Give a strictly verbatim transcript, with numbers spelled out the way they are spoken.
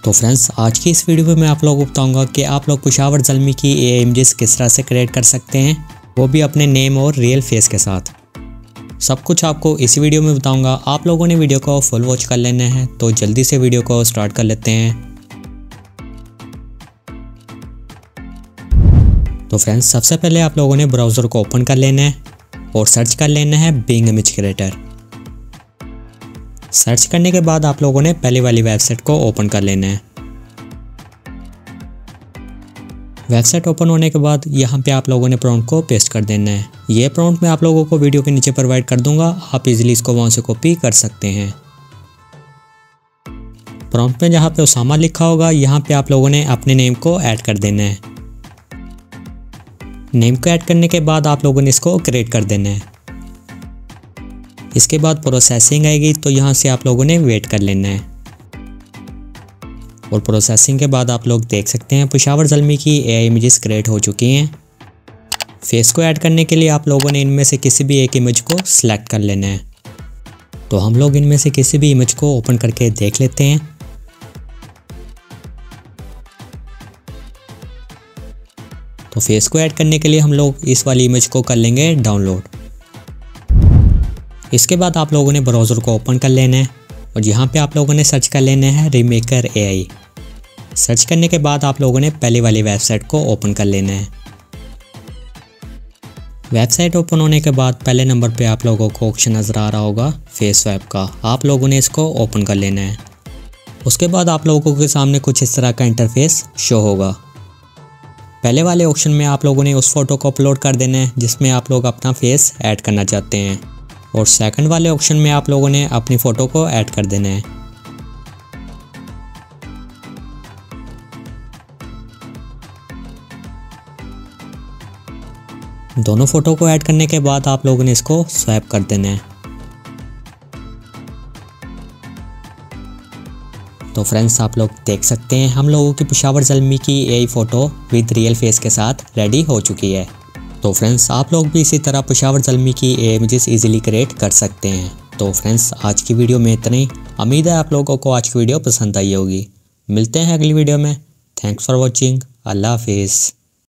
तो फ्रेंड्स आज की इस वीडियो में मैं आप लोगों को बताऊंगा कि आप लोग पेशावर ज़ल्मी की एआई इमेजेस किस तरह से क्रिएट कर सकते हैं, वो भी अपने नेम और रियल फेस के साथ। सब कुछ आपको इस वीडियो में बताऊंगा। आप लोगों ने वीडियो को फुल वॉच कर लेना है, तो जल्दी से वीडियो को स्टार्ट कर लेते हैं। तो फ्रेंड्स सबसे पहले आप लोगों ने ब्राउज़र को ओपन कर लेना है और सर्च कर लेना है बिंग इमेज क्रिएटर। सर्च करने के बाद आप लोगों ने पहले वाली वेबसाइट को ओपन कर लेना है। वेबसाइट ओपन होने के बाद यहाँ पे आप लोगों ने प्रॉम्प्ट को पेस्ट कर देना है। ये प्रॉम्प्ट मैं आप लोगों को वीडियो के नीचे प्रोवाइड कर दूंगा, आप इजीली इसको वहाँ से कॉपी कर सकते हैं। प्रॉम्प्ट में जहाँ पे उसामा लिखा होगा यहाँ पे आप लोगों ने अपने नेम को ऐड कर देना है। नेम को ऐड करने के बाद आप लोगों ने इसको क्रिएट कर देना है। इसके बाद प्रोसेसिंग आएगी, तो यहाँ से आप लोगों ने वेट कर लेना है। और प्रोसेसिंग के बाद आप लोग देख सकते हैं पेशावर ज़ल्मी की एआई इमेजेस क्रिएट हो चुकी हैं। फेस को ऐड करने के लिए आप लोगों ने इनमें से किसी भी एक इमेज को सिलेक्ट कर लेना है। तो हम लोग इनमें से किसी भी इमेज को ओपन करके देख लेते हैं। तो फेस को ऐड करने के लिए हम लोग इस वाली इमेज को कर लेंगे डाउनलोड। इसके बाद आप लोगों ने ब्राउज़र को ओपन कर लेना है और यहाँ पे आप लोगों ने सर्च कर लेना है रीमेकर एआई। सर्च करने के बाद आप लोगों ने पहले वाली वेबसाइट को ओपन कर लेना है। वेबसाइट ओपन होने के बाद पहले नंबर पे आप लोगों को ऑप्शन नज़र आ रहा होगा फेस स्वैप का, आप लोगों ने इसको ओपन कर लेना है। उसके बाद आप लोगों के सामने कुछ इस तरह का इंटरफेस शो होगा। पहले वाले ऑप्शन में आप लोगों ने उस फोटो को अपलोड कर देना है जिसमें आप लोग अपना फेस ऐड करना चाहते हैं, और सेकंड वाले ऑप्शन में आप लोगों ने अपनी फ़ोटो को ऐड कर देना है। दोनों फ़ोटो को ऐड करने के बाद आप लोगों ने इसको स्वैप कर देना है। तो फ्रेंड्स आप लोग देख सकते हैं हम लोगों की पेशावर ज़ल्मी की AI photo with real face के साथ रेडी हो चुकी है। तो फ्रेंड्स आप लोग भी इसी तरह पेशावर ज़ल्मी की एआई इमेजेस इजीली क्रिएट कर सकते हैं। तो फ्रेंड्स आज की वीडियो में इतना ही। उम्मीद है आप लोगों को आज की वीडियो पसंद आई होगी। मिलते हैं अगली वीडियो में। Thanks for watching. अल्लाह हाफिज़।